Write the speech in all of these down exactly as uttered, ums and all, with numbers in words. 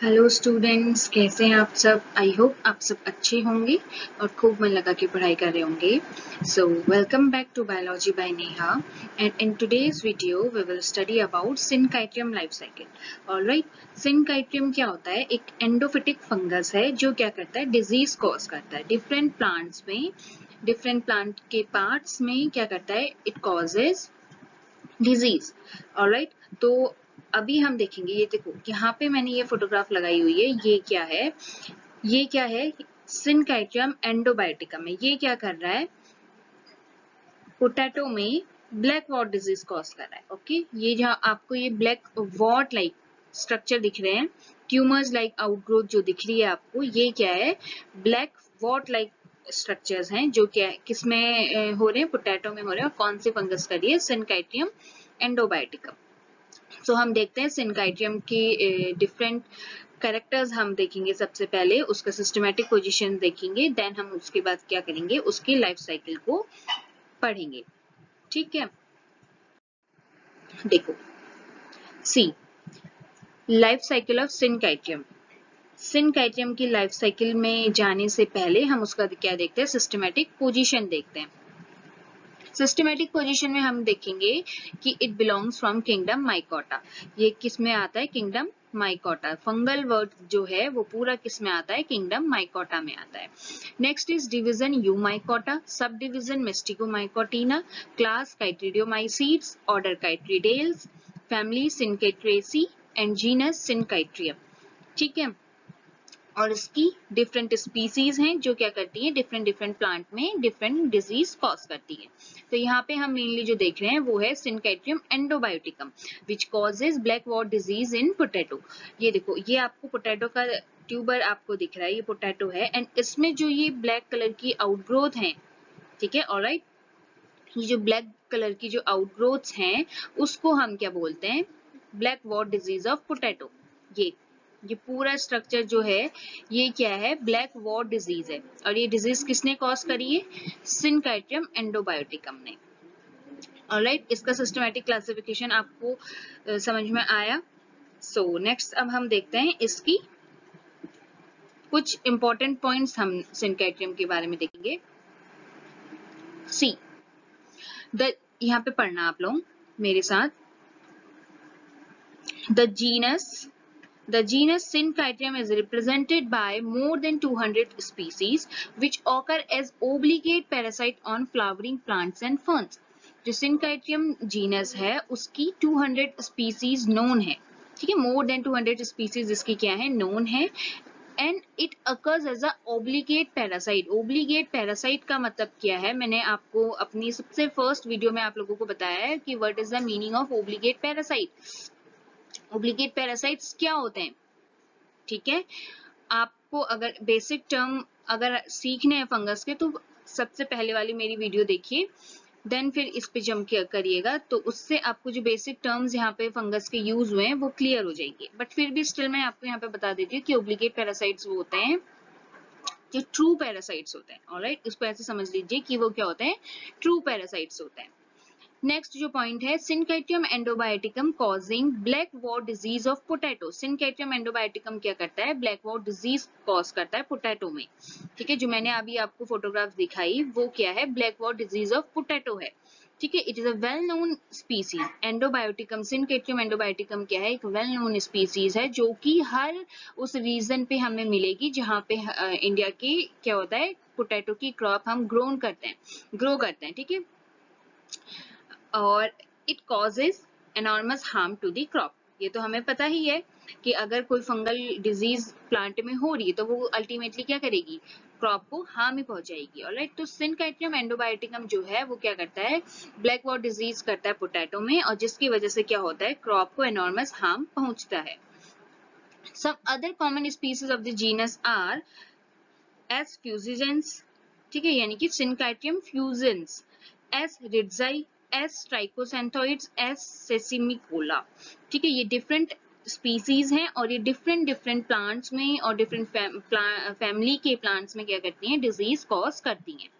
Hello students, कैसे हैं आप सब। आई होप आप सब अच्छे होंगे और खूब मन लगा के पढ़ाई कर रहे होंगे। So welcome back to biology by Neha and in today's video we will study about synchytrium life cycle. Alright, synchytrium क्या होता है? एक एंडोफिटिक फंगस है जो क्या करता है, डिजीज कॉज करता है डिफरेंट प्लांट्स में। डिफरेंट प्लांट के पार्ट्स में क्या करता है, इट कॉजेज डिजीज। ऑलराइट, तो अभी हम देखेंगे, ये देखो यहाँ पे मैंने ये फोटोग्राफ लगाई हुई है। ये क्या है, ये क्या है, सिनकाइटियम एंडोबायोटिकम है। ये क्या कर रहा है, पोटैटो में ब्लैक वॉट डिजीज कॉज कर रहा है। Okay okay? ये जहाँ आपको ये ब्लैक वॉट लाइक स्ट्रक्चर दिख रहे हैं, ट्यूमर्स लाइक आउटग्रोथ जो दिख रही है आपको, ये क्या है, ब्लैक वॉट लाइक स्ट्रक्चर्स हैं जो क्या किसमें हो रहे हैं, पोटैटो में हो रहे हैं। और कौन से फंगस का लिए, सिनकाइटियम एंडोबायोटिकम। सो so, हम देखते हैं सिनकाइटियम के डिफरेंट कैरेक्टर्स हम देखेंगे। सबसे पहले उसका सिस्टमैटिक पोजीशन देखेंगे, देन हम उसके बाद क्या करेंगे, उसकी लाइफ साइकिल को पढ़ेंगे। ठीक है, देखो see life cycle of synchytrium. Synchytrium की लाइफ साइकिल में जाने से पहले हम उसका क्या देखते हैं, सिस्टमैटिक पोजीशन देखते हैं। सिस्टमैटिक पोजीशन में हम देखेंगे कि it belongs from kingdom mycota. ये किस में आता है, किंगडम माइकोटा। फंगल वर्ड जो है वो पूरा किस में आता है, किंगडम माइकोटा में आता है। Next is division eumycota, subdivision mastigomycotina, class chytridiomycetes, order chytridiales, family synchytriaceae and genus synchytrium. ठीक है, और इसकी डिफरेंट स्पीसीज हैं जो क्या करती है, डिफरेंट डिफरेंट प्लांट में डिफरेंट डिजीज कॉज करती है। तो यहाँ पे हम मेनली जो देख रहे हैं वो है Synchytrium endobioticum which causes black wart disease in potato. ये देखो, ये आपको पोटैटो का ट्यूबर आपको दिख रहा है, ये पोटैटो है एंड इसमें जो ये ब्लैक कलर की आउटग्रोथ है, ठीक है, ऑलराइट, ये जो ब्लैक कलर की जो आउटग्रोथ्स हैं उसको हम क्या बोलते हैं, black wart disease of potato. ये ये पूरा स्ट्रक्चर जो है ये क्या है, ब्लैक वॉट डिजीज है। और ये डिजीज किसने कॉज करी है, सिनकाइटियम एंडोबायोटिकम ने। ऑलराइट, इसका सिस्टमैटिक क्लासिफिकेशन आपको uh, समझ में आया। सो so, नेक्स्ट अब हम देखते हैं इसकी कुछ इंपॉर्टेंट पॉइंट्स हम सिनकाइटियम के बारे में देखेंगे। सी द यहाँ पे पढ़ना आप लोग मेरे साथ, the genus The genus Syncytium is represented by more than two hundred species which occur as obligate parasite on flowering plants and ferns. जो Syncytium genus है उसकी two hundred species known है, ठीक है, more than two hundred species इसकी क्या है, known है। And it occurs as a obligate parasite. Obligate parasite का मतलब क्या है, मैंने आपको अपनी सबसे फर्स्ट वीडियो में आप लोगों को बताया है कि what is the meaning of obligate parasite. Obligate parasites क्या होते हैं, ठीक है। आपको अगर बेसिक टर्म अगर सीखने हैं फंगस के तो सबसे पहले वाली मेरी वीडियो देखिए, देन फिर इस पे जम करिएगा, तो उससे आपको जो बेसिक टर्म्स यहाँ पे फंगस के यूज हुए हैं वो क्लियर हो जाएंगे। बट फिर भी स्टिल मैं आपको यहाँ पे बता देती हूँ कि ओब्लिगेट पैरासाइट्स वो होते हैं जो ट्रू पैरासाइट्स होते हैं। ऑलराइट, इसको ऐसे समझ लीजिए कि वो क्या होते हैं, ट्रू पैरासाइट्स होते हैं। नेक्स्ट जो पॉइंट है, Synchytrium endobioticum causing black wart disease of potato. Synchytrium endobioticum क्या करता है, ब्लैक वॉट डिजीज कॉज करता है पोटैटो में। ठीक है, जो मैंने अभी आपको फोटोग्राफ दिखाई वो क्या है, black wart disease of potato है। ठीक है, it is a well known species. Endobioticum, Synchytrium endobioticum क्या है, एक वेल नोन स्पीसीज है जो कि हर उस रीजन पे हमें मिलेगी जहाँ पे इंडिया की क्या होता है, पोटैटो की क्रॉप हम ग्रोन करते हैं, ग्रो करते हैं। ठीक है, और it causes enormous harm to the crop. ये तो हमें पता ही है कि अगर कोई फंगल डिजीज प्लांट में हो रही है तो वो अल्टीमेटली क्या करेगी, क्रॉप को हार्म ही पहुंचाएगी। ऑलराइट, तो सिनकाइटियम एंडोबायोटिकम जो है वो क्या करता है, ब्लैक वॉट डिजीज करता है पोटैटो में, और जिसकी वजह से क्या होता है, क्रॉप को एनॉर्मस हार्म पहुंचता है। Some other common species of the genus are S fulgens, ठीक है, यानी कि Synchytrium fulgens, S rytzii, S trichosanthoides, S sesamicola. ठीक है, ये डिफरेंट स्पीसीज हैं और ये डिफरेंट डिफरेंट प्लांट्स में और डिफरेंट फैमिली के प्लांट्स में क्या करती हैं, डिजीज कॉज करती हैं।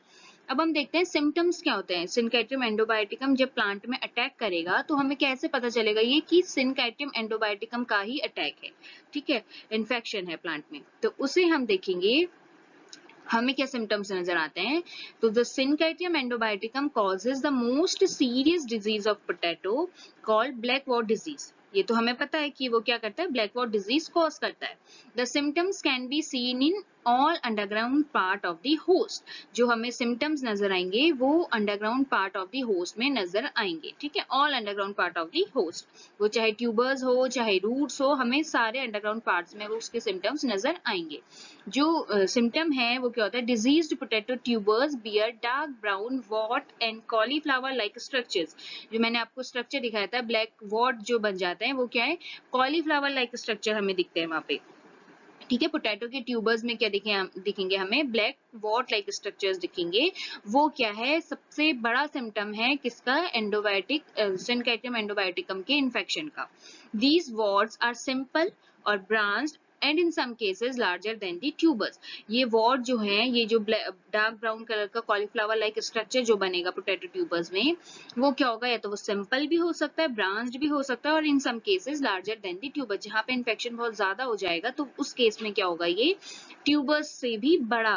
अब हम देखते हैं सिम्टम्स क्या होते हैं। सिनकाइट्रियम एंडोबायोटिकम जब प्लांट में अटैक करेगा तो हमें कैसे पता चलेगा ये कि सिनकाइट्रियम एंडोबायोटिकम का ही अटैक है, ठीक है, इन्फेक्शन है प्लांट में, तो उसे हम देखेंगे हमें क्या सिम्टम्स नजर आते हैं। तो the Synchytrium endobioticum causes the most serious disease of potato called black wart disease. ये तो हमें पता है कि वो क्या करता है, ब्लैक वॉट डिजीज कॉज करता है। The symptoms can be seen in all underground part of the host. जो हमें सिम्टम्स नजर आएंगे वो underground part of the host में नजर आएंगे, ठीक है, all underground part of the host, वो चाहे ट्यूबर्स हो चाहे रूट्स हो, हमें सारे अंडरग्राउंड पार्ट्स में वो उसके सिम्टम्स नजर आएंगे। जो सिम्टम uh, है वो क्या होता है, diseased potato tubers bear dark brown wart and cauliflower like structures. जो मैंने आपको स्ट्रक्चर दिखाया था, ब्लैक वॉट जो बन जाते हैं वो क्या है, कॉलीफ्लावर लाइक स्ट्रक्चर हमें दिखते हैं वहां पे, ठीक है। पोटैटो के ट्यूबर्स में क्या दिखेंगे दिखेंगे हमें ब्लैक वॉट लाइक स्ट्रक्चर्स दिखेंगे। वो क्या है, सबसे बड़ा सिम्टम है किसका, एंडोबायोटिक सिनकाइट्रियम एंडोबायोटिकम के इन्फेक्शन का। दीज वॉट्स आर सिंपल और branched and in some cases larger than the tubers. ये वॉट जो है, ये जो डार्क ब्राउन कलर का कॉलीफ्लावर लाइक स्ट्रक्चर जो बनेगा पोटैटो ट्यूबर्स में, वो क्या होगा, या तो वो सिंपल भी हो सकता है, ब्रांच्ड भी हो सकता है, और in some cases larger than the tuber. जहां पे इन्फेक्शन बहुत ज्यादा हो जाएगा तो उस केस में क्या होगा, ये ट्यूबर्स से भी बड़ा,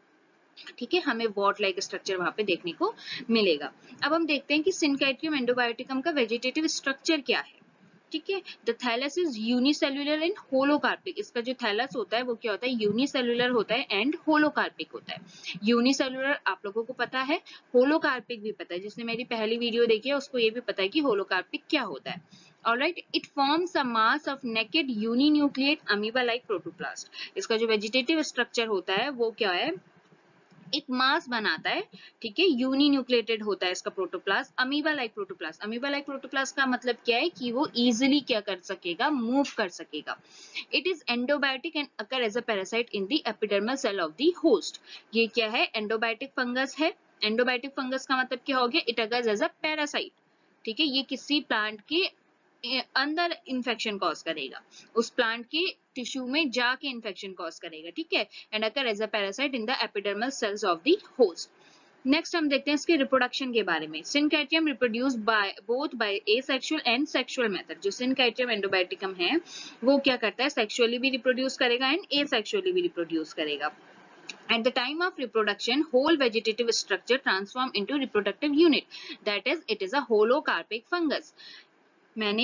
ठीक है, हमें वॉट लाइक स्ट्रक्चर वहां पे देखने को मिलेगा। अब हम देखते हैं कि सिनकाइट्रियम एंडोबायोटिकम का वेजिटेटिव स्ट्रक्चर क्या है, ठीक है। The thallus is unicellular and holocarpic. इसका जो थैलस होता है वो क्या होता है, यूनिसेल्युलर होता है एंड होलोकार्पिक होता है। यूनिसेल्युलर आप लोगों को पता है, होलोकार्पिक भी पता है, जिसने मेरी पहली वीडियो देखी है उसको ये भी पता है कि होलोकार्पिक क्या होता है। Alright, it forms a mass of naked uninucleate amoeba-like protoplast. इसका जो वेजिटेटिव स्ट्रक्चर होता है वो क्या है, एक मास बनाता है, ठीक है, यूनिन्यूक्लिएटेड होता है इसका protoplast, amoeba like protoplast. Amoeba like protoplast का मतलब क्या है कि वो इजीली क्या कर सकेगा, मूव कर सकेगा। It is endobiotic and occur as a parasite in the epidermal cell of the host. ये क्या है, एंडोबायोटिक फंगस है। एंडोबायोटिक फंगस का मतलब क्या हो गया, it occurs as a parasite, ठीक है। ये किसी प्लांट के अंदर इंफेक्शन कॉज करेगा, उस प्लांट के टिश्यू में जाके इंफेक्शन कॉज करेगा, ठीक है, and occur as a parasite in the epidermal cells of the host. Next हम देखते हैं इसके रिप्रोडक्शन के बारे में। Synchytrium reproduce by both by asexual and sexual method. जो सिनकाइट्रियम एंडोबायोटिकम है वो क्या करता है, सेक्सुअली भी रिप्रोड्यूस करेगा एंड एसेक्सुअली भी रिप्रोड्यूस करेगा। At the time of reproduction, whole vegetative structure transform into reproductive unit. That is, it is a holocarpic fungus. मैंने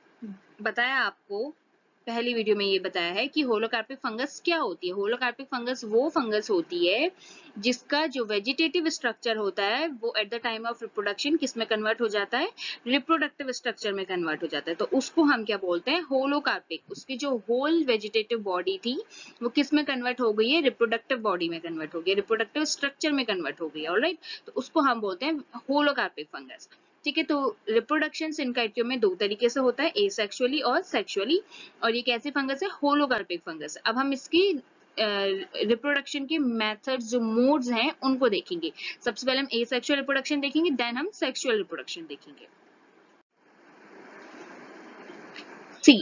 बताया आपको पहली वीडियो में ये बताया है कि होलोकार्पिक फंगस क्या होती है। होलोकार्पिक फंगस वो फंगस होती है जिसका जो वेजिटेटिव स्ट्रक्चर होता है वो at the time of reproduction किस में कन्वर्ट हो जाता है, रिप्रोडक्टिव स्ट्रक्चर में कन्वर्ट हो जाता है। तो उसको हम क्या बोलते हैं, होलोकार्पिक। उसकी जो होल वेजिटेटिव बॉडी थी वो किस में कन्वर्ट हो गई है, रिप्रोडक्टिव बॉडी में कन्वर्ट हो गई, रिप्रोडक्टिव स्ट्रक्चर में कन्वर्ट हो गई, ऑलराइट। तो उसको हम बोलते हैं होलोकार्पिक फंगस, ठीक है। तो रिप्रोडक्शन सिनकाइट्रियम में दो तरीके से होता है, एसेक्सुअली और सेक्सुअली। और ये कैसे फंगस है, होलोकार्पिक फंगस। अब हम इसकी रिप्रोडक्शन के मेथड्स जो मोड्स हैं उनको देखेंगे। सबसे पहले हम एसेक्सुअल रिप्रोडक्शन देखेंगे, देन हम सेक्सुअल रिप्रोडक्शन देखेंगे। सी,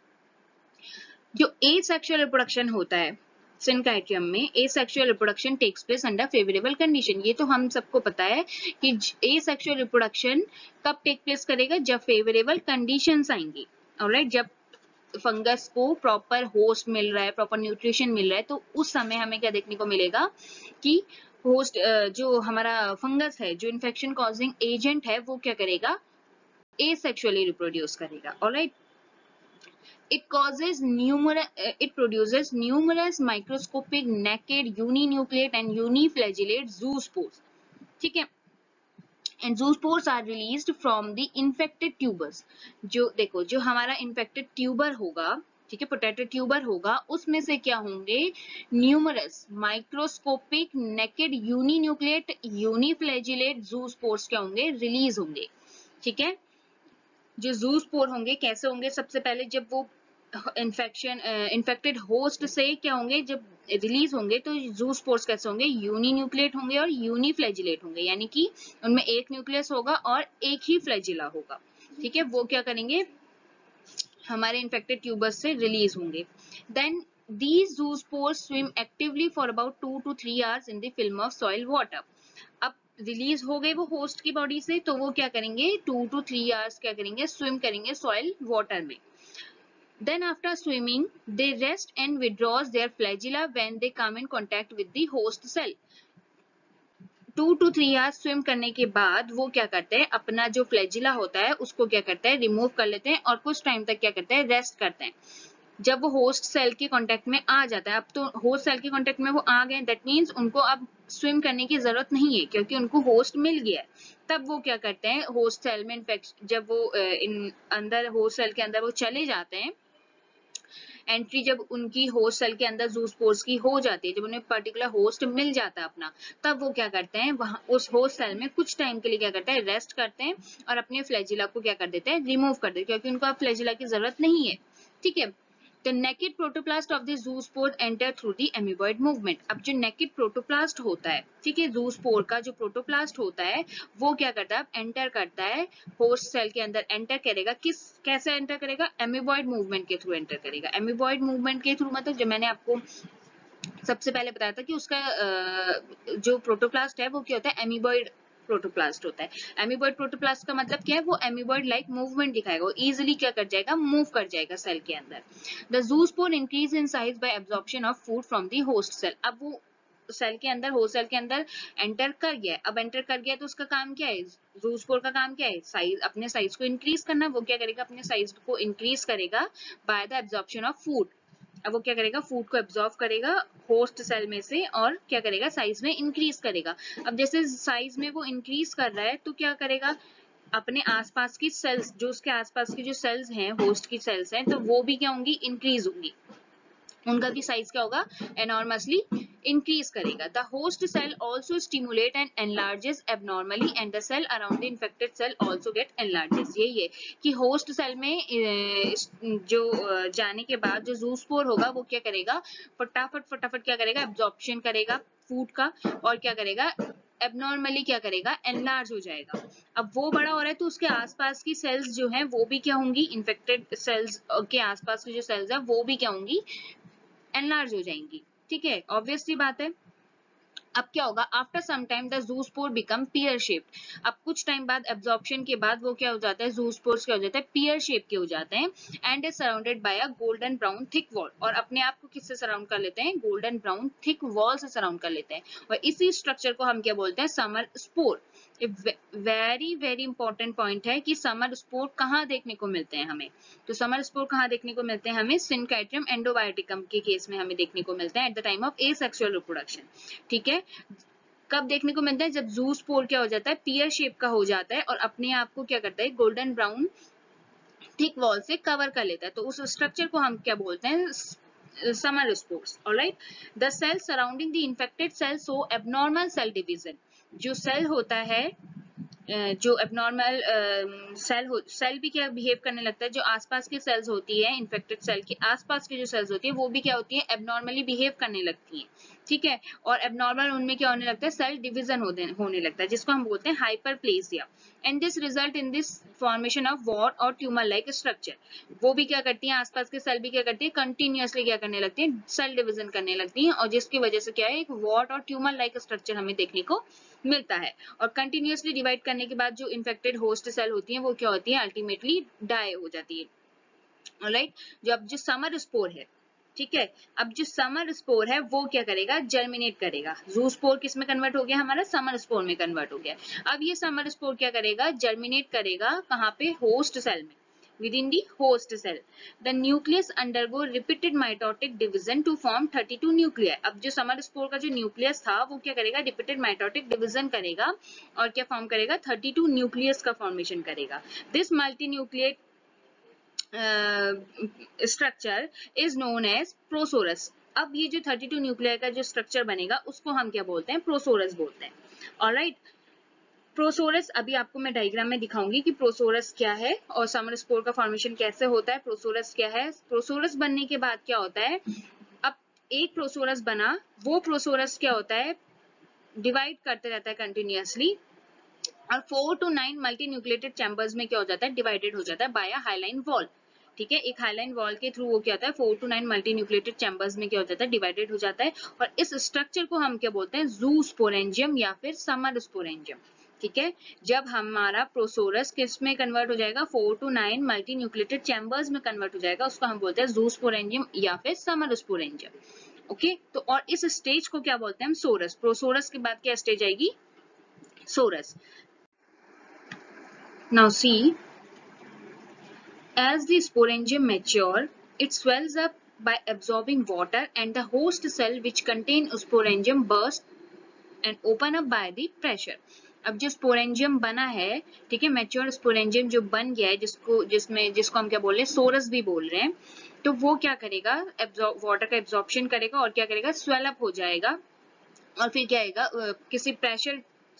जो एसेक्सुअल रिप्रोडक्शन होता है सिनकाइट्रियम में, asexual reproduction takes place under favourable condition. ये तो हम सबको पता है कि एसेक्सुअल रिप्रोडक्शन कब टेक प्लेस करेगा, जब फेवरेबल कंडीशंस आएंगी, ऑलराइट। जब फंगस को प्रॉपर होस्ट मिल रहा है, प्रॉपर न्यूट्रिशन मिल रहा है, तो उस समय हमें क्या देखने को मिलेगा कि होस्ट जो हमारा फंगस है, जो इन्फेक्शन कॉजिंग एजेंट है, वो क्या करेगा, एसेक्सुअली रिप्रोड्यूस करेगा, alright. It causes numerous, uh, it produces numerous microscopic naked uninucleate and uniflagellate zoospores, ठीक है। And zoospores are released from the infected tubers. जो देखो, जो हमारा infected tuber होगा, ठीक है, पोटैटो ट्यूबर होगा, उसमें से क्या होंगे, numerous microscopic naked uninucleate uniflagellate zoospores क्या होंगे, रिलीज होंगे, ठीक है। जो जूस्पोर होंगे कैसे होंगे, सबसे पहले जब वो इन्फेक्शन इन्फेक्टेड होस्ट से क्या होंगे, जब रिलीज होंगे तो जूस्पोर्स कैसे होंगे, यूनिन्यूक्लिएट होंगे और यूनिफ्लैजिलेट होंगे, यानी कि उनमें एक न्यूक्लियस होगा और एक ही फ्लैजिला होगा, ठीक है। वो क्या करेंगे, हमारे इन्फेक्टेड ट्यूबर्स से रिलीज होंगे। Then these zoospores swim actively for about two to three hours in the film of soil water. अब रिलीज हो गए वो होस्ट की बॉडी से, तो वो क्या करेंगे, टू टू थ्री आवर्स क्या करेंगे, स्विम करेंगे सॉइल वाटर में. Then after swimming, they rest and withdraws their flagella when they come in contact with the host cell. Two to three hours swim करने के बाद वो क्या करते हैं, अपना जो फ्लैजिला होता है उसको क्या करते हैं, रिमूव कर लेते हैं और कुछ टाइम तक क्या करते हैं, रेस्ट करते हैं. जब वो होस्ट सेल के कांटेक्ट में आ जाता है, अब तो होस्ट सेल के कांटेक्ट में वो आ गए, दैट मीन्स उनको अब स्विम करने की जरूरत नहीं है क्योंकि उनको होस्ट मिल गया है. तब वो क्या करते हैं, होस्ट सेल में इन्फेक्शन, जब वो इन अंदर होस्ट सेल के अंदर वो चले जाते हैं, एंट्री जब उनकी होस्ट सेल के अंदर जूस्पोर्स की हो जाती है, जब उन्हें पर्टिकुलर होस्ट मिल जाता है अपना, तब वो क्या करते हैं, वहां उस होस्ट सेल में कुछ टाइम के लिए क्या करते हैं, रेस्ट करते हैं और अपने फ्लैजिला को क्या कर देते हैं, रिमूव कर देते हैं, क्योंकि उनको अब फ्लैजिला की जरूरत नहीं है. ठीक है. The naked protoplast of the zoospore enter through the amoeboid movement. अब जो naked protoplast होता है, ठीक है, zoospore का जो protoplast होता है वो क्या करता है, एंटर करता है होस्ट सेल के अंदर. एंटर करेगा किस, कैसे एंटर करेगा, एमीबॉइड मूवमेंट के थ्रू एंटर करेगा. एमीबॉइड मूवमेंट के थ्रू मतलब जो मैंने आपको सबसे पहले बताया था कि उसका जो प्रोटोप्लास्ट है वो क्या होता है, एमीबॉइड प्रोटोप्लास्ट होता है. एमीबॉइड प्रोटोप्लास्ट का मतलब क्या है, वो एमीबॉइड लाइक मूवमेंट दिखाएगा, वो इजीली क्या कर जाएगा, मूव कर जाएगा सेल के अंदर. The zoospore increase in size by absorption of food from the host cell. अब वो सेल के अंदर, होस्ट सेल के अंदर एंटर कर गया है. अब एंटर कर गया तो उसका काम क्या है, जूस्पोर का काम क्या है, साइज, अपने साइज को इंक्रीज करना. वो क्या करेगा, अपने साइज को इंक्रीज करेगा by the absorption of food. अब वो क्या करेगा, फूड को एब्जॉर्ब करेगा होस्ट सेल में से और क्या करेगा, साइज में इंक्रीज करेगा. अब जैसे साइज में वो इंक्रीज कर रहा है तो क्या करेगा, अपने आसपास की सेल्स, जो उसके आसपास की जो सेल्स हैं, होस्ट की सेल्स हैं, तो वो भी क्या होंगी, इंक्रीज होंगी. उनका भी साइज क्या होगा, एनॉर्मसली इंक्रीज करेगा. The host cell also stimulate and enlarges abnormally and the cell around the infected cell also get enlarges. यही है कि होस्ट सेल में जो जाने के बाद जो जूस्पोर होगा वो क्या करेगा, फटाफट फटाफट क्या करेगा, एब्जॉर्प्शन करेगा फूड का और क्या करेगा, एबनॉर्मली क्या करेगा, एनलार्ज हो जाएगा. अब वो बड़ा हो रहा है तो उसके आसपास की सेल्स जो हैं वो भी क्या होंगी, इन्फेक्टेड सेल्स के आसपास की जो सेल्स है वो भी क्या होंगी, एनलार्ज हो जाएंगी. ठीक है, ऑब्वियस सी बात है. अब क्या होगा, after some time the zoospore become pear shaped. अब कुछ टाइम बाद एब्जॉर्प्शन के बाद वो क्या हो जाता है, जूस्पोर्स क्या हो जाता है, पियर शेप के हो जाते हैं. And is surrounded by a golden brown thick wall. और अपने आप को किससे सराउंड कर लेते हैं, गोल्डन ब्राउन थिक वॉल से सराउंड कर लेते हैं. और इसी स्ट्रक्चर को हम क्या बोलते हैं, summer spore. Very very important point है कि समर स्पोर कहाँ देखने को मिलते हैं हमें. तो समर स्पोर कहाँ देखने को मिलते हैं हमें, सिनकाइट्रियम एंडोबायोटिकम के केस में हमें देखने को मिलते हैं at the time of asexual reproduction. ठीक है, कब देखने को मिलता है, जब जूस्पोर क्या हो जाता है, पियर शेप का हो जाता है और अपने आप को क्या करता है, गोल्डन ब्राउन थिक वॉल से कवर कर लेता है. तो उस स्ट्रक्चर को हम क्या बोलते हैं, summer spores. Alright. The cell surrounding the infected cell so abnormal cell division. जो सेल होता है, जो एबनॉर्मल सेल हो, सेल भी क्या बिहेव करने लगता है, जो आसपास की सेल्स होती है, इन्फेक्टेड सेल के आसपास की जो सेल्स होती है वो भी क्या होती है, एबनॉर्मली बिहेव करने लगती हैं. ठीक है, और एबनॉर्मल उनमें क्या होने लगता है, सेल डिवीजन होने लगता है, जिसको हम बोलते हैं hyperplasia. And this result in this formation of wart और ट्यूमर लाइक स्ट्रक्चर. वो भी क्या करती है, आसपास के सेल भी क्या करती है, कंटिन्यूअसली क्या करने लगती है, सेल डिवीजन करने लगती है, और जिसकी वजह से क्या है, एक वॉट और ट्यूमर लाइक स्ट्रक्चर हमें देखने को मिलता है. और कंटिन्यूअसली डिवाइड करने के बाद जो इन्फेक्टेड होस्ट सेल होती है वो क्या होती है, अल्टीमेटली डाई हो जाती है. ऑलराइट. जो अब जो समर स्पोर है, ठीक है, अब जो समर स्पोर है वो क्या करेगा, जर्मिनेट करेगा. जूस्पोर किस में कन्वर्ट हो गया, हमारा समर स्पोर में कन्वर्ट हो गया. अब ये समर स्पोर क्या करेगा, जर्मिनेट करेगा कहाँ पे, होस्ट सेल में, within the host cell. The nucleus undergo repeated mitotic division to form thirty-two nuclei. अब जो समर स्पोर का जो न्यूक्लियस था वो क्या करेगा, रिपीटेड माइटोटिक डिवीजन करेगा और क्या फॉर्म करेगा, थर्टी टू न्यूक्लियस का फॉर्मेशन करेगा. This multi nucleate structure is known as prosorus. अब ये जो थर्टी टू न्यूक्लियर का जो स्ट्रक्चर बनेगा उसको हम क्या बोलते हैं, प्रोसोरस बोलते हैं. ऑलराइट. प्रोसोरस अभी आपको मैं डायग्राम में दिखाऊंगी कि प्रोसोरस क्या है और समर स्पोर का फॉर्मेशन कैसे होता है, प्रोसोरस क्या है. प्रोसोरस बनने के बाद क्या होता है, अब एक प्रोसोरस बना, वो प्रोसोरस क्या होता है, डिवाइड करते रहता है कंटिन्यूअसली और four to nine multi nucleated chambers में क्या हो जाता है, डिवाइडेड हो जाता है बाय अ हाइलाइन वॉल. ठीक है। एक हाइलाइन वॉल के थ्रू वो क्या होता है, four to nine multi nucleated chambers में क्या हो जाता है, डिवाइडेड हो जाता है। और इस स्ट्रक्चर को हम क्या बोलते हैं, ज़ूस्पोरेंजियम या फिर समर स्पोरेंजियम। ठीक है। जब हमारा प्रोसोरस किस में कन्वर्ट हो जाएगा, four to nine multi nucleated chambers में कन्वर्ट हो जाएगा, उसको हम बोलते हैं ज़ूस्पोरेंजियम या फिर समर स्पोरेंजियम। ओके, तो और इस स्टेज को क्या बोलते हैं हम, सोरस। प्रोसोरस के बाद क्या स्टेज आएगी, sorus. Now see, as the sporangium mature, it swells up by absorbing water and the host cell which contain sporangium burst and open up by the pressure. अब जो स्पोरेंजियम बना है, ठीक है, मैच्योर स्पोरेंजियम जो बन गया है, जिसको जिसमें जिसको हम क्या बोल रहे हैं, सोरस भी बोल रहे हैं, तो वो क्या करेगा, वाटर का एब्जॉर्प्शन करेगा और क्या करेगा, स्वेल अप हो जाएगा और फिर क्या आएगा, किसी प्रेशर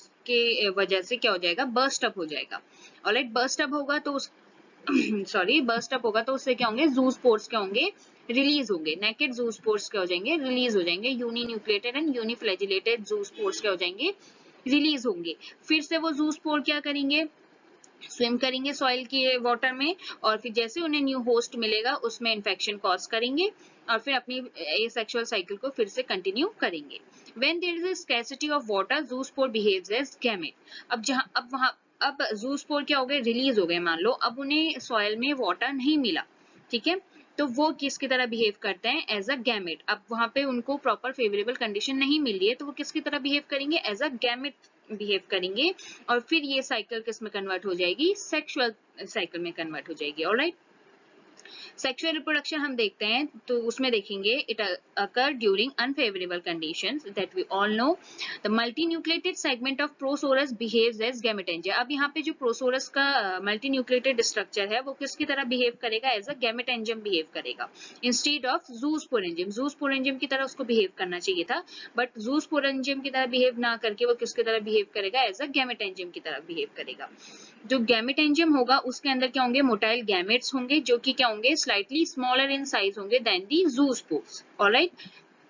के वजह से क्या हो जाएगा, बर्स्ट अप हो जाएगा। ऑलराइट, बर्स्ट अप होगा तो उस सॉरी बर्स्ट अप होगा तो उससे क्या होंगे, ज़ूस्पोर्स क्या होंगे, रिलीज होंगे। नेकेड ज़ूस्पोर्स क्या हो जाएंगे, रिलीज हो जाएंगे। Uni nucleated and uniflagellated zoospores क्या हो जाएंगे, रिलीज होंगे। फिर से वो ज़ूस्पोर क्या करेंगे, स्विम करेंगे सॉइल के वाटर में और फिर जैसे उन्हें न्यू होस्ट मिलेगा उसमें इन्फेक्शन कॉज करेंगे और फिर अपनी एसेक्सुअल साइकिल को फिर से कंटिन्यू करेंगे। When there is a scarcity of water, zoospore behaves as gamete. अब जहां अब वहां अब ज़ूस्पोर क्या हो गए, रिलीज हो गए मान लो, अब उन्हें सॉइल में वाटर नहीं मिला, ठीक है, तो वो किसकी तरह बिहेव करते हैं, एज अ गैमेट। अब वहां पे उनको प्रॉपर फेवरेबल कंडीशन नहीं मिल रही है तो वो किसकी तरह बिहेव करेंगे, एज अ गैमेट बिहेव करेंगे और फिर ये साइकिल किस में कन्वर्ट हो जाएगी, सेक्सुअल साइकिल में कन्वर्ट हो जाएगी। ऑलराइट, सेक्सुअल रिप्रोडक्शन हम देखते हैं तो उसमें देखेंगे it occur during unfavourable conditions that we all know. The multinucleated segment of prosorus behaves as gametangia. अब यहाँ पे जो प्रोसोरस का मल्टीन्यूक्लिएटेड स्ट्रक्चर है वो किसकी तरह बिहेव करेगा, एज अ गैमेटेंजियम बिहेव करेगा इंस्टेड ऑफ ज़ूस्पोरेंजियम। ज़ूस्पोरेंजियम की तरह उसको बिहेव करना चाहिए था बट ज़ूस्पोरेंजियम की तरह बिहेव ना करके वो किसकी तरह बिहेव करेगा, एज अ गैमेटेंजियम की तरह बिहेव करेगा। जो गैमेटेंजियम होगा उसके अंदर क्या होंगे, मोटाइल गैमेट्स होंगे जो कि क्या होंगे, स्लाइटली स्मॉलर इन साइज होंगे then the zoospores. Alright,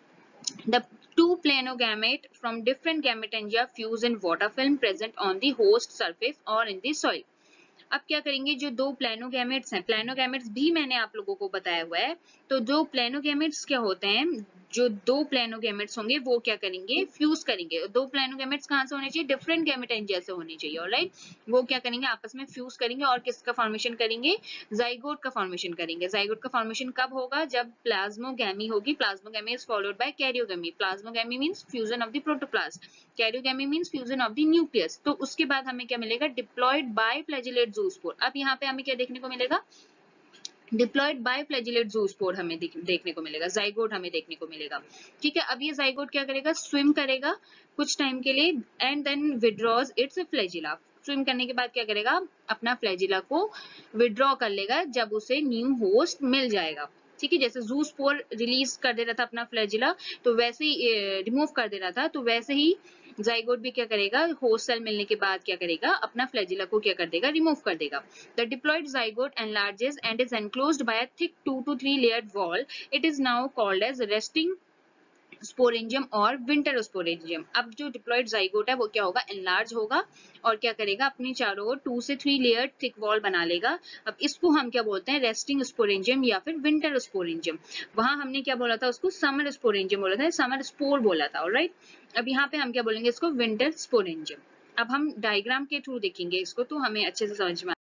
the two planogamete from different gametangia fuse in water film present on the host surface or in the soil. अब क्या करेंगे, जो दो प्लेनोगैमेट्स हैं, प्लेनोगैमेट्स भी मैंने आप लोगों को बताया हुआ है, तो जो प्लेनोगैमेट्स क्या होते हैं, जो दो प्लेनोगैमेट्स होंगे वो क्या करेंगे, फ्यूज करेंगे। दो प्लेनोगैमेट्स कहाँ से होने चाहिए, डिफरेंट गैमेटेंजिया से होने चाहिए। ऑलराइट, वो क्या करेंगे, आपस में फ्यूज करेंगे और किसका फॉर्मेशन करेंगे, जाइगोट का फॉर्मेशन करेंगे। जाइगोट का फॉर्मेशन कब होगा, जब प्लाज्मोगैमी होगी। Plasmogamy is followed by karyogamy. Plasmogamy means fusion of the protoplast, karyogamy means fusion of the nucleus. तो उसके बाद हमें क्या मिलेगा, डिप्लॉयड बाय फ्लैजिलेट ज़ूस्पोर। अब यहाँ पे हमें क्या देखने को मिलेगा, डिप्लॉयड बाय फ्लैजिलेट ज़ूस्पोर हमें देखने को मिलेगा, जाइगोट हमें देखने को मिलेगा। ठीक है, अब ये जाइगोट क्या करेगा, स्विम करेगा कुछ टाइम के लिए and then withdraws its flagella. Swim करने के बाद क्या करेगा, अपना फ्लैजिला को विड्रॉ कर लेगा जब उसे न्यू होस्ट मिल जाएगा। ठीक है, जैसे ज़ूस्पोर रिलीज कर दे रहा था अपना फ्लैजिला तो वैसे ही रिमूव कर दे रहा था, तो वैसे ही जाइगोट भी क्या करेगा, होस्ट सेल मिलने के बाद क्या करेगा, अपना फ्लैजिला को क्या कर देगा, रिमूव कर देगा। The diploid zygote enlarges and is enclosed by a thick two to three layered wall. It is now called as resting sporangium और विंटर स्पोरेंजियम। अब जो डिप्लॉयड जाइगोट है वो क्या होगा, एनलार्ज होगा और क्या करेगा, अपनी चारों ओर टू से थ्री लेयर थिक वॉल बना लेगा। अब इसको हम क्या बोलते हैं, रेस्टिंग स्पोरेंजियम या फिर विंटर स्पोरेंजियम। वहां हमने क्या बोला था, उसको समर स्पोरेंजियम बोला था, समर स्पोर बोला था। ऑलराइट, अब यहाँ पे हम क्या बोलेंगे, इसको विंटर स्पोरेंजियम। अब हम डायग्राम के थ्रू देखेंगे इसको तो हमें अच्छे से समझ में।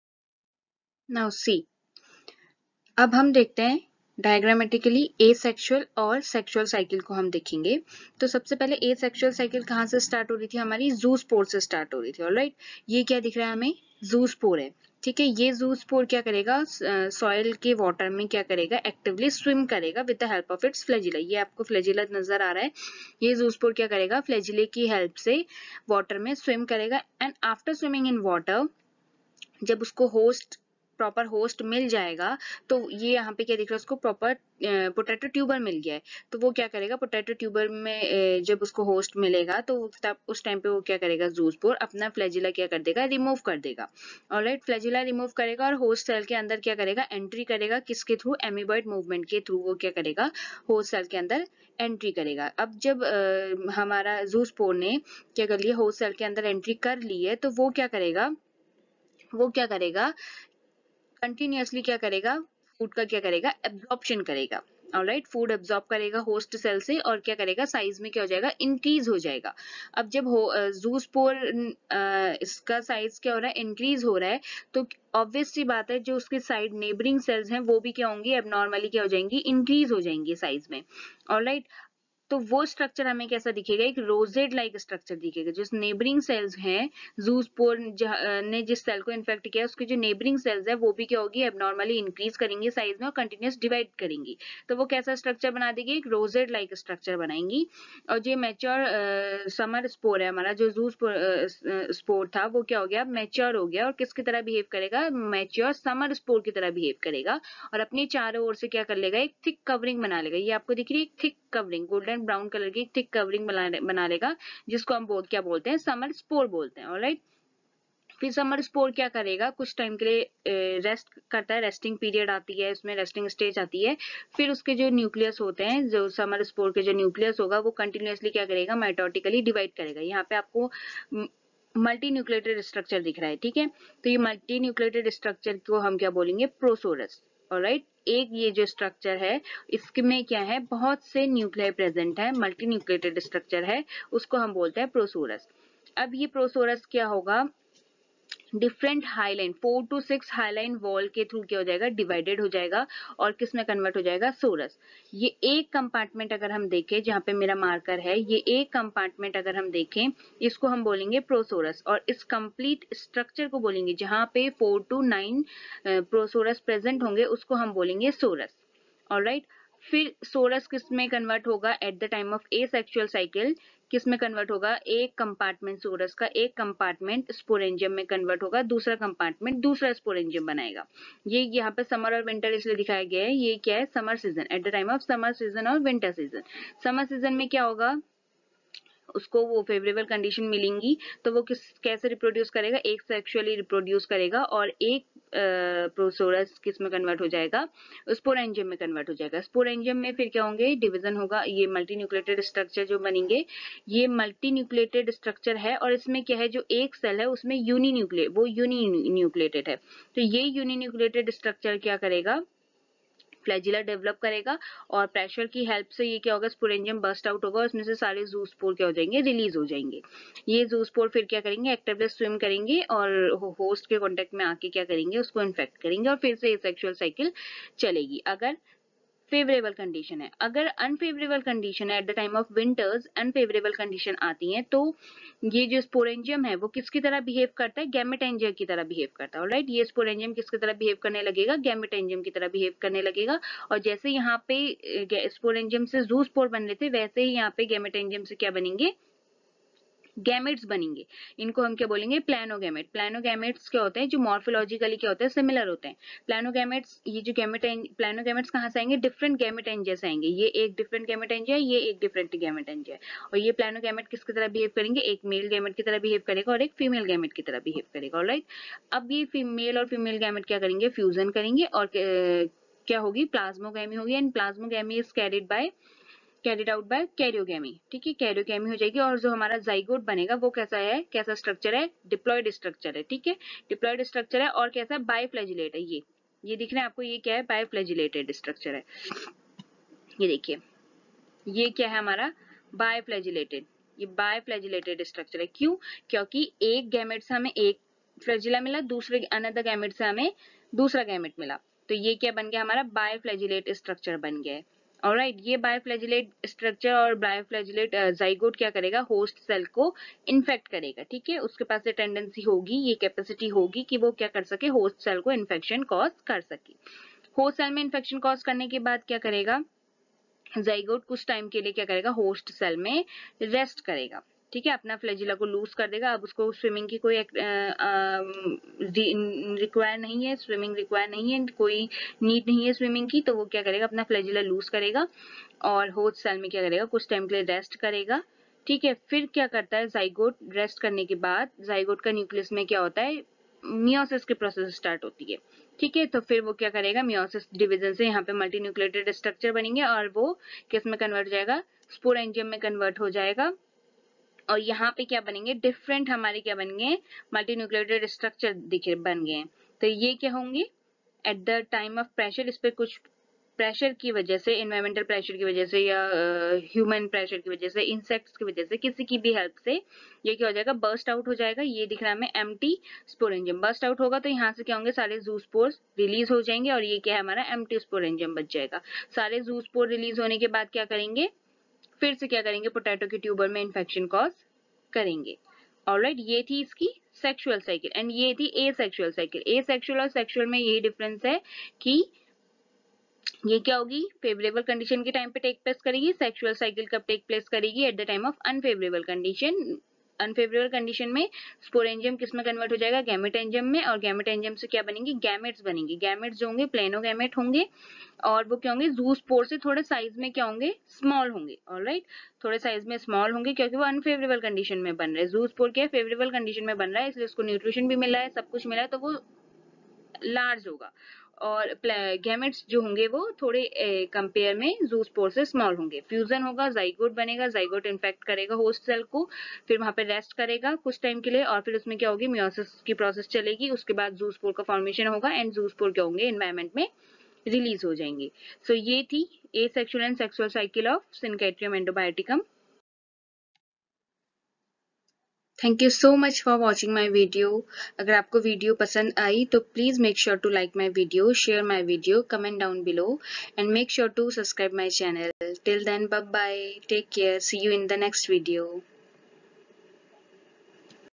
नाउ सी, अब हम देखते हैं डायग्रामेटिकली एसेक्सुअल और सेक्सुअल साइकिल को हम देखेंगे। तो सबसे पहले एसेक्सुअल साइकिल कहाँ से स्टार्ट हो रही थी, हमारी ज़ूस्पोर से स्टार्ट हो रही थी। ऑलराइट, ये क्या दिख रहा है हमें, ज़ूस्पोर है। ठीक है, ये ज़ूस्पोर क्या करेगा, सॉइल के वाटर में क्या करेगा, एक्टिवली स्विम करेगा with the help of its flagella. ये आपको फ्लैजिला नजर आ रहा है, ये ज़ूस्पोर क्या करेगा, फ्लैजिले की हेल्प से वाटर में स्विम करेगा and after swimming in water, जब उसको होस्ट प्रॉपर होस्ट मिल जाएगा तो ये यहाँ पे क्या दिख रहा है, उसको प्रॉपर पोटैटो ट्यूबर मिल गया है, तो वो क्या करेगा, पोटैटो ट्यूबर में जब उसको होस्ट मिलेगा तो तब उस टाइम पे वो क्या करेगा, ज़ूस्पोर अपना फ्लैजिला क्या कर देगा, रिमूव कर देगा। ऑलराइट, फ्लैजिला रिमूव करेगा और होस्ट सेल के अंदर क्या करेगा, एंट्री करेगा, किसके थ्रू, एमीबॉइड मूवमेंट के थ्रू वो क्या करेगा, होस्ट सेल के अंदर एंट्री करेगा। अब जब आ, हमारा ज़ूस्पोर ने क्या कर लिया, होस्ट सेल के अंदर एंट्री कर ली है तो वो क्या करेगा, वो क्या करेगा, कंटिन्यूअसली क्या करेगा, फूड का क्या करेगा, एब्जॉर्प्शन करेगा। ऑलराइट, फूड एब्जॉर्ब करेगा होस्ट सेल से और क्या करेगा, साइज में क्या हो जाएगा, इंक्रीज हो जाएगा। अब जब ज़ूस्पोर इसका साइज क्या हो रहा है, इंक्रीज हो रहा है, तो ऑब्वियस सी बात है जो उसके साइड नेबरिंग सेल्स हैं वो भी क्या होंगी, अब नॉर्मली क्या हो जाएंगी, इंक्रीज हो जाएंगी साइज में। ऑलराइट, तो वो स्ट्रक्चर हमें कैसा दिखेगा, एक रोजेड लाइक स्ट्रक्चर दिखेगा। जो नेबरिंग सेल्स हैं, ज़ूस्पोर ने जिस सेल को इन्फेक्ट किया, उसके जो नेबरिंग सेल्स है वो भी क्या होगी, अब नॉर्मली इंक्रीज करेंगी साइज में और कंटिन्यूस डिवाइड करेंगी। तो वो कैसा स्ट्रक्चर बना देगी, एक रोजेड लाइक स्ट्रक्चर बनाएंगी। और जो मैच्योर समर स्पोर है हमारा, जो जू स्पोर था वो क्या हो गया, मैच्योर हो गया और किसकी तरह बिहेव करेगा, मैच्योर समर स्पोर की तरह बिहेव करेगा और अपने चारों ओर से क्या कर लेगा, एक थिक कवरिंग बना लेगा। ये आपको दिख रही है, एक thick covering, golden brown colour की थिक कवरिंग बना लेगा, जिसको हम बोल क्या बोलते हैं, समर स्पोर बोलते हैं। ऑलराइट, फिर समर स्पोर क्या करेगा, कुछ टाइम के लिए रेस्ट करता है, रेस्टिंग पीरियड आती है, उसमें रेस्टिंग स्टेज आती है। फिर उसके जो न्यूक्लियस होते हैं, जो समर स्पोर के जो न्यूक्लियस होगा वो कंटिन्यूअसली क्या करेगा, माइटोटिकली डिवाइड करेगा। यहाँ पे आपको मल्टी न्यूक्लिएटेड स्ट्रक्चर दिख रहा है, ठीक है। तो ये मल्टी न्यूक्लिएटेड स्ट्रक्चर को हम क्या बोलेंगे, प्रोसोरस। ऑलराइट, एक ये जो स्ट्रक्चर है इसमें क्या है, बहुत से न्यूक्लियाई प्रेजेंट है, मल्टी न्यूक्लिएटेड स्ट्रक्चर है, उसको हम बोलते हैं प्रोसोरस। अब ये प्रोसोरस क्या होगा, different hyaline, four two six hyaline wall के थ्रू क्या हो जाएगा, डिवाइडेड हो जाएगा और किस में कन्वर्ट हो जाएगा, सोरस। ये एक कंपार्टमेंट अगर हम देखें, जहां पे मेरा मार्कर है, ये एक कंपार्टमेंट अगर हम देखें, इसको हम बोलेंगे प्रोसोरस। और इस कंप्लीट स्ट्रक्चर को बोलेंगे, जहां पे four to nine prosorus present होंगे, उसको हम बोलेंगे सोरस। ऑलराइट, फिर सोरस किस में कन्वर्ट होगा, at the time of asexual cycle किस में कन्वर्ट होगा, एक कंपार्टमेंट सोरस का एक कंपार्टमेंट स्पोरेंजियम में कन्वर्ट होगा, दूसरा कंपार्टमेंट दूसरा स्पोरेंजियम बनाएगा। ये यहाँ पे समर और विंटर इसलिए दिखाया गया है, ये क्या है, summer season, at the time of summer season और विंटर सीजन। समर सीजन में क्या होगा, उसको वो फेवरेबल कंडीशन मिलेंगी, तो वो किस कैसे रिप्रोड्यूस करेगा, एक सेक्सुअली रिप्रोड्यूस करेगा और एक प्रोसोरस किस में कन्वर्ट हो जाएगा, स्पोरेंजियम में कन्वर्ट हो जाएगा। स्पोरेंजियम में फिर क्या होंगे, डिवीजन होगा, ये मल्टी न्यूक्लिएटेड स्ट्रक्चर जो बनेंगे, ये मल्टी न्यूक्लिएटेड स्ट्रक्चर है और इसमें क्या है, जो एक सेल है उसमें यूनी न्यूक्लिए वो यूनी न्यूक्लिएटेड है। तो ये यूनी न्यूक्लिएटेड स्ट्रक्चर क्या करेगा, फ्लैजिला डेवलप करेगा और प्रेशर की हेल्प से ये क्या होगा, स्पोरेंजियम बर्स्ट आउट होगा और उसमें से सारे ज़ूस्पोर क्या हो जाएंगे, रिलीज हो जाएंगे। ये ज़ूस्पोर फिर क्या करेंगे, एक्टिवली स्विम करेंगे और होस्ट के कांटेक्ट में आके क्या करेंगे, उसको इन्फेक्ट करेंगे और फिर से एसेक्सुअल साइकिल चलेगी, अगर फेवरेबल कंडीशन है। अगर अनफेवरेबल कंडीशन है, at the time of winters unfavourable condition आती है, तो ये जो स्पोरेंजियम है वो किसकी तरह बिहेव करता है, गैमेटेंजियम की तरह बिहेव करता है। ऑलराइट, ये स्पोरेंजियम किसकी तरह बिहेव करने लगेगा, गैमेटेंजियम की तरह बिहेव करने लगेगा। और जैसे यहाँ पे स्पोरेंजियम से ज़ूस्पोर बन रहे थे, वैसे ही यहाँ पे गैमेटेंजियम से क्या बनेंगे, गैमेट्स बनेंगे। इनको हम क्या बोलेंगे, प्लानोगैमेट। प्लानोगैमेट्स क्या होते हैं, जो मॉर्फोलॉजिकली क्या होते हैं, सिमिलर होते हैं। प्लानोगैमेट्स, ये जो गैमेट प्लानोगैमेट्स कहाँ से आएंगे, डिफरेंट गैमेटेंजिया से आएंगे। ये एक डिफरेंट गैमेटेंजिया है, ये एक डिफरेंट गैमेटेंजिया है। और ये प्लानोगैमेट किसकी तरह बिहेव करेंगे, एक मेल गैमेट की तरह बिहेव करेगा और एक फीमेल गैमेट की तरह बिहेव करेगा। ऑलराइट, अब ये फीमेल और फीमेल गैमेट क्या करेंगे, फ्यूजन करेंगे और क्या होगी, प्लाज्मोगैमी होगी। And plasmogamy is carried by carried out by karyogamy, ठीक है, कैरियोगैमी हो जाएगी। और जो हमारा जाइगोट बनेगा वो कैसा है, कैसा स्ट्रक्चर है, डिप्लॉयड स्ट्रक्चर है, ठीक है, डिप्लॉयड स्ट्रक्चर है और कैसा, बायफ्लैजिलेट है। ये ये दिख रहा है आपको, ये क्या है, बायफ्लैजिलेटेड स्ट्रक्चर है। ये देखिए, ये क्या है हमारा, बायफ्लैजिलेटेड, ये बायफ्लैजिलेटेड स्ट्रक्चर है। क्यों, क्योंकि एक गैमेट से हमें एक फ्लैजिला मिला, दूसरे अनदर गैमेट से हमें दूसरा गैमेट मिला, तो ये क्या बन गया, हमारा बायफ्लैजिलेट स्ट्रक्चर बन गया है। ऑलराइट, ये बायफ्लैजिलेट स्ट्रक्चर और बायफ्लैजिलेट जाइगोट क्या करेगा, होस्ट सेल को इन्फेक्ट करेगा, ठीक है। उसके पास ये टेंडेंसी होगी, ये कैपेसिटी होगी कि वो क्या कर सके, होस्ट सेल को इन्फेक्शन कॉज कर सके। होस्ट सेल में इन्फेक्शन कॉज करने के बाद क्या करेगा, जाइगोट कुछ टाइम के लिए क्या करेगा, होस्ट सेल में रेस्ट करेगा, ठीक है, अपना फ्लैजिला को लूज कर देगा। अब उसको स्विमिंग की कोई रिक्वायर नहीं है, स्विमिंग रिक्वायर नहीं है, कोई नीड नहीं है स्विमिंग की, तो वो क्या करेगा, अपना फ्लैजिला लूज करेगा और होस्ट सेल में क्या करेगा, कुछ टाइम के लिए रेस्ट करेगा, ठीक है। फिर क्या करता है, जाइगोट रेस्ट करने के बाद जाइगोट का न्यूक्लियस में क्या होता है, मियोसिस की प्रोसेस स्टार्ट होती है, ठीक है। तो फिर वो क्या करेगा, मियोसिस डिवीजन से यहाँ पे मल्टी न्यूक्लिएटेड स्ट्रक्चर बनेंगे और वो किस में कन्वर्ट हो जाएगा, स्पोरेंजियम में कन्वर्ट हो जाएगा। और यहाँ पे क्या बनेंगे, डिफरेंट हमारे क्या बनेंगे, मल्टी न्यूक्लिएटेड स्ट्रक्चर दिखे बन गए। तो ये क्या होंगे, at the time of pressure इस पर कुछ प्रेशर की वजह से, एनवायरमेंटल प्रेशर की वजह से या ह्यूमन uh, प्रेशर की वजह से, इंसेक्ट्स की वजह से, किसी की भी हेल्प से ये क्या हो जाएगा, बर्स्ट आउट हो जाएगा। ये दिख रहा है हमें एम्प्टी स्पोरेंजियम। बर्स्ट आउट होगा तो यहाँ से क्या होंगे, सारे जूस्पोर्स रिलीज हो जाएंगे और ये क्या है हमारा एम्प्टी स्पोरेंजियम बच जाएगा। सारे जूस्पोर रिलीज होने के बाद क्या करेंगे, फिर से क्या करेंगे, पोटैटो के ट्यूबर में इन्फेक्शन कॉज करेंगे। ऑलराइट, ये थी इसकी सेक्सुअल साइकिल एंड ये थी asexual cycle. Asexual और सेक्सुअल में यही डिफरेंस है कि ये क्या होगी, फेवरेबल कंडीशन के टाइम पे टेक प्लेस करेगी, सेक्सुअल साइकिल कब टेक प्लेस करेगी, at the time of unfavourable condition. Unfavourable condition में स्पोरेंजियम किस में कन्वर्ट हो जाएगा, गैमेट एंजियम में, और गैमेट एंजियम से क्या बनेंगे, गैमेट्स बनेंगे। गैमेट्स जो होंगे प्लेनोगैमेट होंगे और वो क्या होंगे, जूस्पोर से थोड़े साइज में क्या होंगे, स्मॉल होंगे। ऑलराइट, थोड़े साइज में स्मॉल होंगे क्योंकि वो अनफेवरेबल कंडीशन में बन रहे हैं। जूस्पोर क्या है, फेवरेबल कंडीशन में बन रहा है, इसलिए उसको न्यूट्रिशन भी मिला है, सब कुछ मिला है, तो वो लार्ज होगा। और गैमेट्स जो होंगे वो थोड़े कंपेयर में जूस्पोर से स्मॉल होंगे। फ्यूजन होगा, जाइगोट बनेगा, जाइगोट इन्फेक्ट करेगा होस्ट सेल को, फिर वहां पे रेस्ट करेगा कुछ टाइम के लिए और फिर उसमें क्या होगी, मियोसिस की प्रोसेस चलेगी, उसके बाद जूस्पोर का फॉर्मेशन होगा एंड जूस्पोर क्या होंगे, एनवायरमेंट में रिलीज हो जाएंगे। सो so, ये थी asexual and sexual cycle of Synchytrium endobioticum. Thank you so much for watching my video. अगर आपको वीडियो पसंद आई तो please make sure to like my video, share my video, comment down below and make sure to subscribe my channel. Till then, bye bye, take care, see you in the next video.